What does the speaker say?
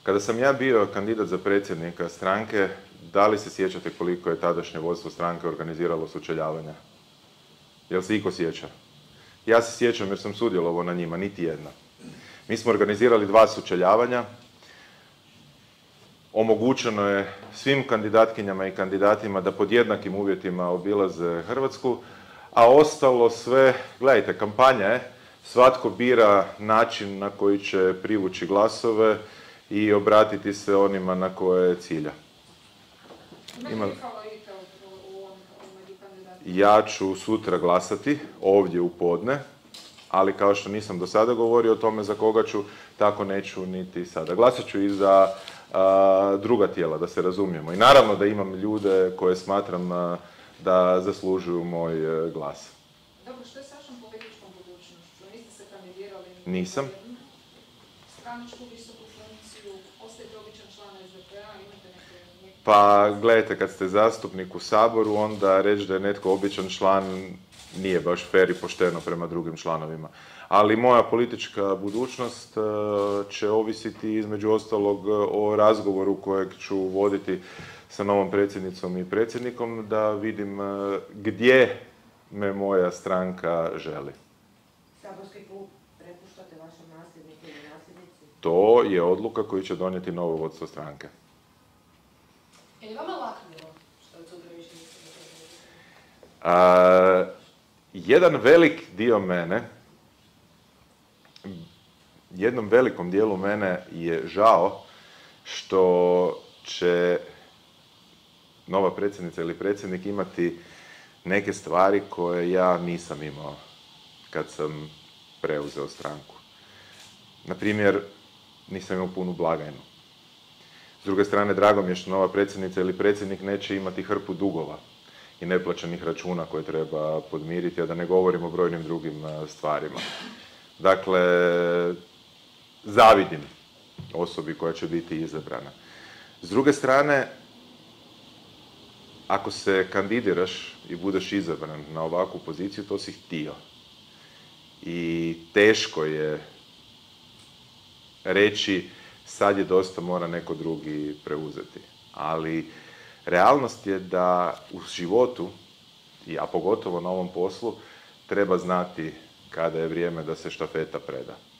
Kada sam ja bio kandidat za predsjednika stranke, da li se sjećate koliko je tadašnje vodstvo stranke organiziralo sučeljavanja? Jel se iko sjeća? Ja se sjećam jer sam sudjelovao na njima, niti jedna. Mi smo organizirali 2 sučeljavanja. Omogućeno je svim kandidatkinjama i kandidatima da pod jednakim uvjetima obilaze Hrvatsku, a ostalo sve, gledajte, kampanja je, svatko bira način na koji će privući glasove i obratiti se onima na koje cilja. Ja ću sutra glasati, ovdje u podne, ali kao što nisam do sada govorio o tome za koga ću, tako neću niti sada. Glasat ću i za druga tijela, da se razumijemo. I naravno da imam ljude koje smatram da zaslužuju moj glas. Dobro, što je s vašom političkom budućnošću? Niste se kandidirali? Nisam. Stranačku visoku funkciju, ostajete običan član SDP-a, imate neke... Pa, gledajte, kad ste zastupnik u Saboru, onda reći da je netko običan član nije baš fer i pošteno prema drugim članovima. Ali moja politička budućnost će ovisiti između ostalog o razgovoru kojeg ću voditi sa novom predsjednicom i predsjednikom da vidim gdje me moja stranka želi. Saborski klub prepuštate vašem nasljedniku ili nasljednici? To je odluka koju će donijeti novo vodstvo stranke. Je li vama laknilo što je to više Jedan velik dio mene, jednom velikom dijelu mene je žao što će nova predsjednica ili predsjednik imati neke stvari koje ja nisam imao kad sam preuzeo stranku. Naprimjer, nisam imao punu blagajnu. S druge strane, drago mi je što nova predsjednica ili predsjednik neće imati hrpu dugova i neplaćenih računa koje treba podmiriti, a da ne govorim o brojnim drugim stvarima. Dakle, zavidim osobi koja će biti izabrana. S druge strane, ako se kandidiraš i budeš izabran na ovakvu poziciju, to si htio. I teško je reći sad je dosta, mora neko drugi preuzeti. Ali realnost je da u životu, a pogotovo na ovom poslu, treba znati kada je vrijeme da se štafeta preda.